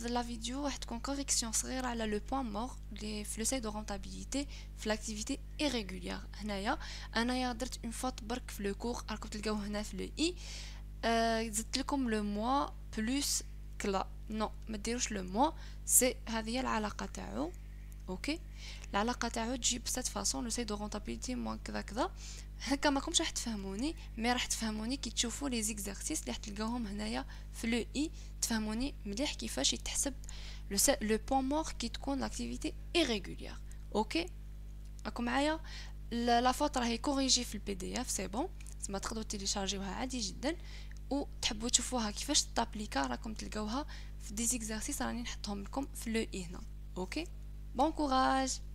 هاد لا فيديو راح تكون كوريكسيون صغيره على لو بوين مور لي في لو ساي دو رونتابيليتي في لاكتيفيتي ايريغولير. انايا درت اون فوت برك في لو كور، راكم تلقاو هنا في لو اي. زدت لكم لو موا بلوس كلا. نو ما ديروش لو موا، سي هذه هي العلاقه تاعو. اوكي، العلاقه تاعو تجي بسات فاصون لو ساي دو رونتابيليتي موان كذا كذا. هكا ماكمش راح تفهموني، مي راح تفهموني كي تشوفوا لي زيكزارسيس اللي راح تلقاوهم هنايا في لو اي. تفهموني مليح كيفاش يتحسب لو بوين مور كي تكون لاكتيفيتي ايريغولير. اوكي، راكم معايا؟ لا فوت راهي كوريجي في البي دي اف، سي بون، تسمى تقدروا تيليشارجيوها عادي جدا. وتحبوا تشوفوها كيفاش تابليكا راكم تلقاوها في دي زيكزارسيس راني نحطهم لكم في لو اي هنا. اوكي، بون كوراج.